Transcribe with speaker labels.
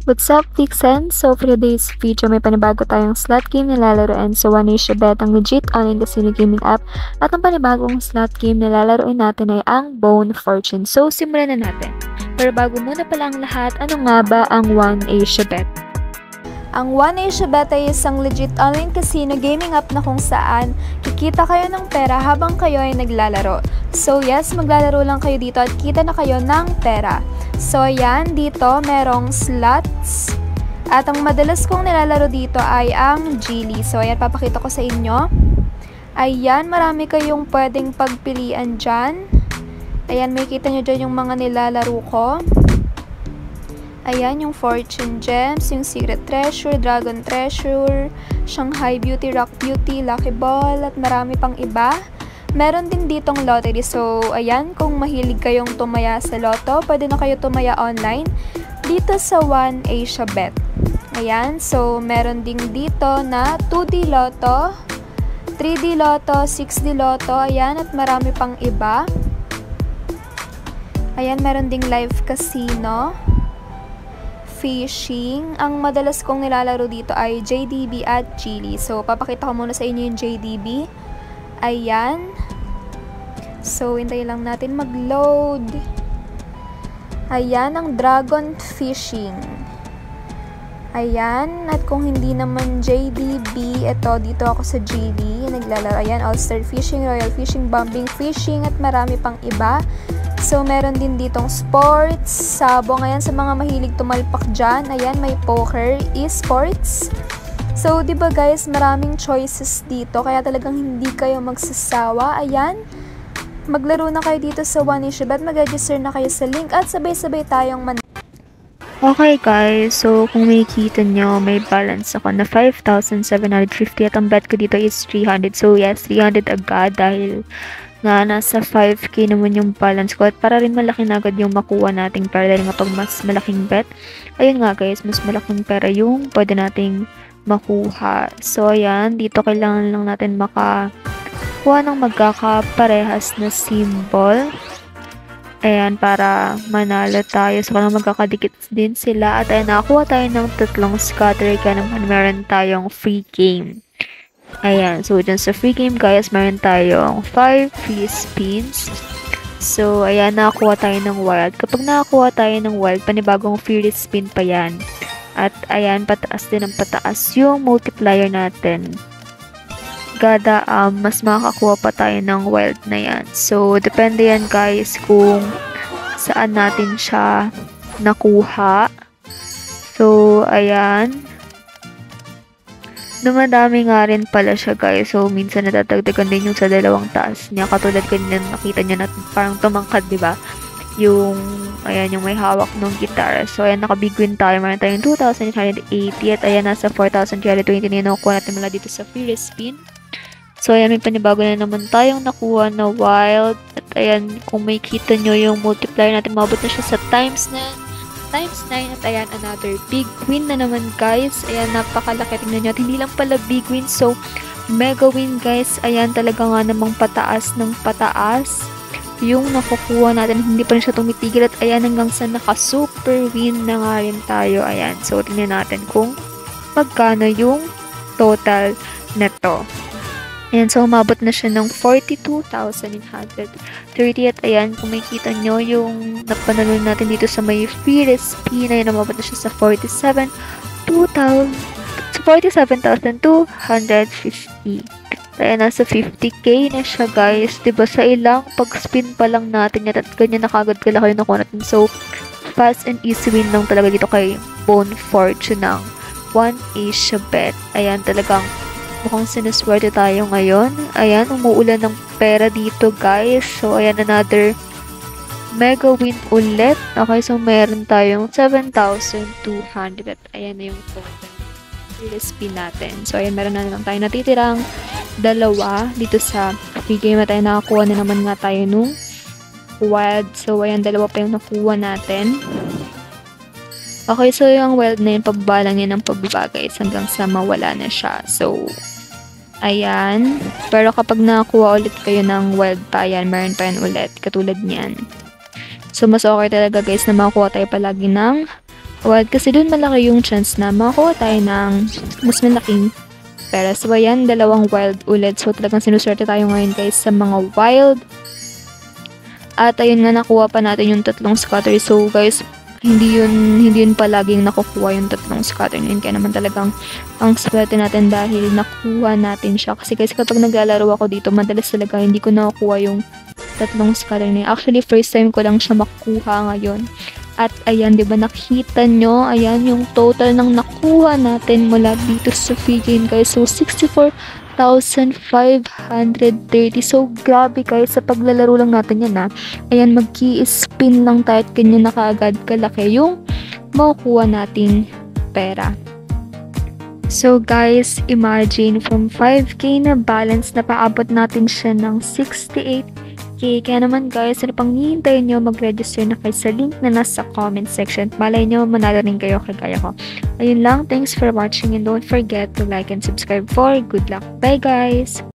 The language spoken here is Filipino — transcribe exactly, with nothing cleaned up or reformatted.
Speaker 1: What's up, Vixen? So for today's video, may panibago tayong slot game na lalaroin sa One Asia Bet, ang legit online casino gaming app. At ang panibagong slot game na lalaroin natin ay ang Bone Fortune. So simulan na natin. Pero bago muna pala ang lahat, ano nga ba ang One Asia Bet?
Speaker 2: Ang One Asia Bet ay isang legit online casino gaming app na kung saan kikita kayo ng pera habang kayo ay naglalaro. So yes, maglalaro lang kayo dito at kita na kayo ng pera. So yan, dito merong slots. At ang madalas kong nilalaro dito ay ang Geely. So ayan, papakita ko sa inyo. Ayan, marami kayong pwedeng pagpilian dyan. Ayan, may kita nyo dyan yung mga nilalaro ko. Ayan, yung Fortune Gems, yung Secret Treasure, Dragon Treasure, Shanghai Beauty, Rock Beauty, Lucky Ball, at marami pang iba. Meron din ditong lottery. So, ayan, kung mahilig kayong tumaya sa loto, pwede na kayo tumaya online dito sa One Asia Bet. Ayan, so meron din dito na two D Lotto, three D Lotto, six D Lotto, ayan, at marami pang iba. Ayan, meron ding live casino, fishing. Ang madalas kong nilalaro dito ay J D B at Geely. So, papakita ko muna sa inyo yung J D B. Ayan. So, hintayin lang natin mag-load. Ayan, ang Dragon Fishing. Ayan. At kung hindi naman J D B, ito, dito ako sa Geely. Naglalaro. Ayan, All-Star Fishing, Royal Fishing, Bombing Fishing, at marami pang iba. So, meron din ditong sports, sabong. Ayan, sa mga mahilig tumalpak dyan. Ayan, may poker, e-sports. So, di ba guys, maraming choices dito. Kaya talagang hindi kayo magsasawa. Ayan, maglaro na kayo dito sa One Asia Bet. Mag-register na kayo sa link at sabay-sabay tayong man.
Speaker 1: Okay guys, so kung makikita nyo, may balance ako na five thousand seven hundred fifty at ang bet ko dito is three hundred. So yes, three hundred agad dahil nga nasa five K naman yung balance ko at para rin malaki na agad yung makuha nating pera dahil nga pag mas malaking bet, ayun nga guys, mas malaking pera yung pwede nating makuha. So ayan, dito kailangan lang natin makakuha ng magkakaparehas na symbol. Ayan, para manalo tayo. So, kung magkakadikit din sila. At ayan, nakakuha tayo ng tatlong scatter. Kaya naman meron tayong free game. Ayan, so dyan sa free game guys, meron tayong five free spins. So, ayan, nakakuha tayo ng wild. Kapag nakakuha tayo ng wild, panibagong free spin pa yan. At ayan, pataas din ang pataas yung multiplier natin. Gada, um, mas makakakuha pa tayo ng wild na yan. So, depende yan guys kung saan natin siya nakuha. So, ayan. Dumadami nga rin pala siya guys. So, minsan natatagdagan din yung sa dalawang taas niya. Katulad kanina nakita niya na parang tumangkad, diba? Yung, ayan, yung may hawak ng gitara. So, ayan, naka-big win tayo. Meron tayong two thousand eight hundred eighty at ayan, nasa four thousand three hundred twenty na yung nakukuha natin mula dito sa free spin. So, ayan, may panibago na naman tayong nakuha na wild. At ayan, kung may kita nyo yung multiplier natin, mabot na siya sa times na times nine. At ayan, another big win na naman guys. Ayan, napakalaki. Tingnan nyo. At hindi lang pala big win. So, mega win guys. Ayan, talaga nga namang pataas ng pataas yung nakukuha natin. Hindi pa rin siya tumitigil. At ayan, hanggang sa naka-super win na nga rin tayo. Ayan, so tingnan natin kung magkano yung total neto. Ayan, so umabot na siya ng forty-two thousand eight hundred thirty. At ayan, kung makikita nyo yung napanalo natin dito sa may free spin, ayan, umabot na siya sa forty-seven thousand two hundred fifty. Ayan, nasa fifty K na siya guys. Diba sa ilang pag-spin pa lang natin yan at ganyan na kagad kalaki yung nakuha natin. So, fast and easy win lang talaga dito kay Bone Fortune ng One Asia Bet. Ayan, talagang mukhang sinuswerte tayo ngayon. Ayan, umuulan ng pera dito guys. So, ayan, another mega win ulit. Okay, so meron tayong seven thousand two hundred. Ayan na yung total spin natin. So, ayan, meron na lang tayo natitirang dalawa dito sa free game at tayo nakakuha na naman nga tayo nung wild. So, ayan, dalawa pa yung nakuha natin. Okay, so yung wild na yun, pagbalang yan ng pagbabagay hanggang sa mawala na siya. So, ayan. Pero kapag nakakuha ulit kayo ng wild pa yan, meron pa yan ulit. Katulad niyan. So, mas okay talaga guys na makakuha tayo palagi ng wild kasi doon malaki yung chance na makakuha tayo ng mas malaking pera. So ayan, dalawang wild ulit. So talagang sinuswerte tayo ngayon guys sa mga wild. At ayun nga, nakuha pa natin yung tatlong scatter. So guys, hindi yun, hindi yun palaging nakukuha yung tatlong scatter na yun. Kaya naman talagang ang swerte natin dahil nakuha natin siya. Kasi guys, kapag naglalaro ako dito, madalas talaga hindi ko nakukuha yung tatlong scatter na yun. Actually, first time ko lang siya makuha ngayon. At ayan, di ba nakita nyo? Ayan, yung total ng nakuha natin mula dito sa free game guys. So, sixty-four thousand five hundred thirty. So, grabe guys, sa paglalaro lang natin yan ha. Ayan, mag-i-spin lang tayo at ganyan na kaagad kalaki yung makukuha nating pera. So guys, imagine from five K na balance na paabot natin siya ng sixty-eight K. Kaya naman guys, ano pang hihintayin nyo, mag-register na kayo sa link na nasa comment section. Malay nyo, manalo rin kayo kagaya ko. Ayun lang, thanks for watching and don't forget to like and subscribe for good luck. Bye guys!